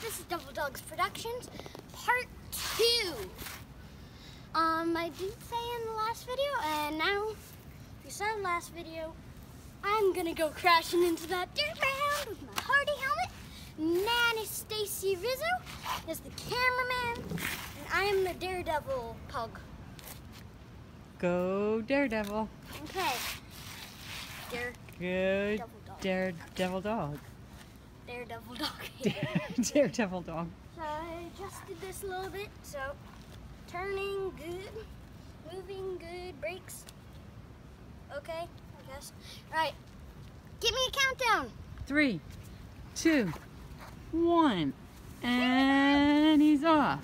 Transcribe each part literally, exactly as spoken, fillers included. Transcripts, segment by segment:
this is Devil Dogs Productions, part two. Um, I did say in the last video, and now, if you saw the last video, I'm gonna go crashing into that dirt mound with my Hardy helmet. Nan is Stacy Rizzo, is the cameraman, and I am the Daredevil pug. Go Daredevil. Okay. Dare. Good. Devil dog. Daredevil dog. Daredevil dog. Daredevil dog. So I adjusted this a little bit, so turning good, moving good, brakes. Okay, I guess. All right, give me a countdown. Three, two, one, and he's off.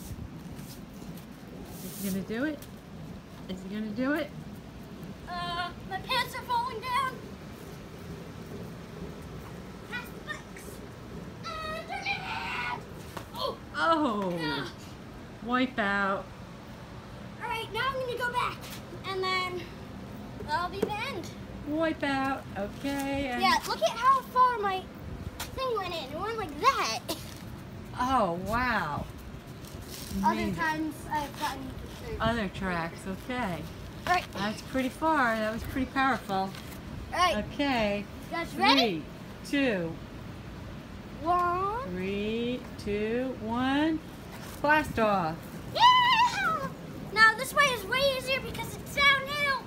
Is he gonna do it? Is he gonna do it? Uh, my pants are falling down. Past the bikes. And turn it. Oh. Oh, Yeah. wipe out. All right, now I'm gonna go back, and then that'll be the end. Wipe out. Okay. And Yeah, look at how far my thing went in. It went like that. oh wow. Other Amazing. times I've gotten through. Other tracks. Okay. All right, That's pretty far. That was pretty powerful. all right. Okay. You guys ready? Three, two, One. three, two, one. Blast off. Yeah! Now this way is way easier because it's downhill.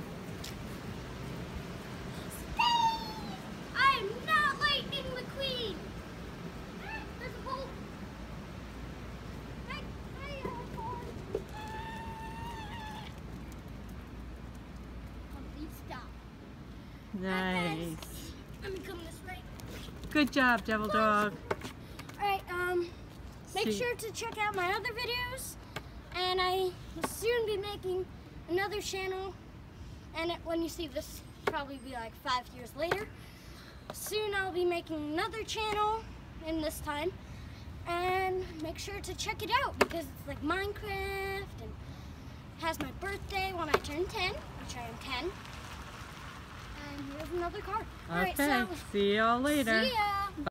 Speed! I am not Lightning McQueen. Ah, there's a hole. Hey, hey, uh, Complete stop. Nice. Let me come this way. Good job, Devil Dog. All right, um, make See- sure to check out my other videos, and I will soon be making another channel, and it, when you see this, probably be like five years later. Soon I'll be making another channel in this time, and make sure to check it out because it's like Minecraft and has my birthday when I turn ten, which I am ten. And here's another card. All right, Okay. so See y'all later. see ya.